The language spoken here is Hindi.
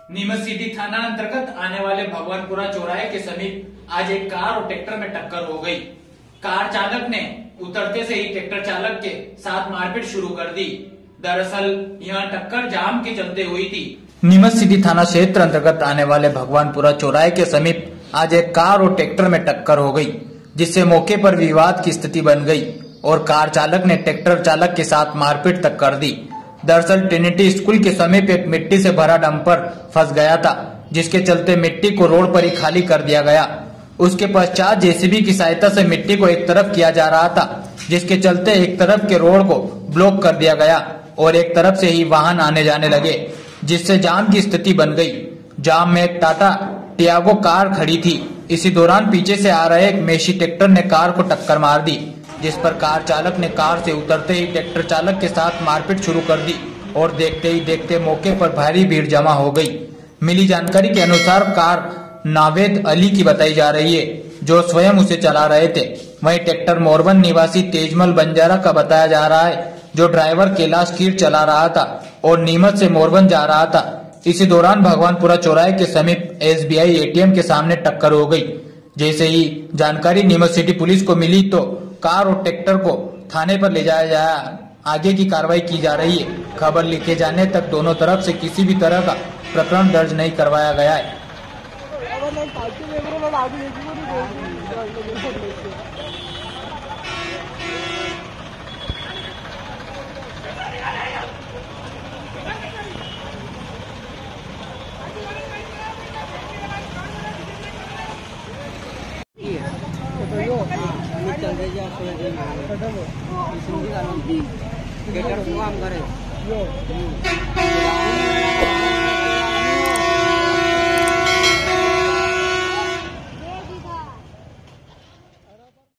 नीमच सिटी थाना अंतर्गत आने वाले भगवानपुरा चौराहे के समीप आज एक कार और ट्रैक्टर में टक्कर हो गई। कार चालक ने उतरते से ही ट्रैक्टर चालक के साथ मारपीट शुरू कर दी। दरअसल यह टक्कर जाम के चलते हुई थी। नीमच सिटी थाना क्षेत्र अंतर्गत आने वाले भगवानपुरा चौराहे के समीप आज एक कार और ट्रैक्टर में टक्कर हो गई, जिससे मौके पर विवाद की स्थिति बन गई और कार चालक ने ट्रैक्टर चालक के साथ मारपीट तक कर दी। दरअसल ट्रिनिटी स्कूल के समीप एक मिट्टी से भरा डंपर फंस गया था, जिसके चलते मिट्टी को रोड पर ही खाली कर दिया गया। उसके पश्चात जेसीबी की सहायता से मिट्टी को एक तरफ किया जा रहा था, जिसके चलते एक तरफ के रोड को ब्लॉक कर दिया गया और एक तरफ से ही वाहन आने जाने लगे, जिससे जाम की स्थिति बन गई। जाम में एक टाटा टियागो कार खड़ी थी। इसी दौरान पीछे से आ रहे एक मेसी ट्रैक्टर ने कार को टक्कर मार दी, जिस पर कार चालक ने कार से उतरते ही ट्रैक्टर चालक के साथ मारपीट शुरू कर दी और देखते ही देखते मौके पर भारी भीड़ जमा हो गई। मिली जानकारी के अनुसार कार नावेद अली की बताई जा रही है, जो स्वयं उसे चला रहे थे। वहीं ट्रैक्टर मोरबन निवासी तेजमल बंजारा का बताया जा रहा है, जो ड्राइवर कैलाश कीर चला रहा था और नीमच से मोरबन जा रहा था। इसी दौरान भगवानपुरा चौराहे के समीप एसबीआई एटीएम के सामने टक्कर हो गई। जैसे ही जानकारी नीमच सिटी पुलिस को मिली तो कार और ट्रैक्टर को थाने पर ले जाया गया। आगे की कार्रवाई की जा रही है। खबर लिखे जाने तक दोनों तरफ से किसी भी तरह का प्रकरण दर्ज नहीं करवाया गया है। चल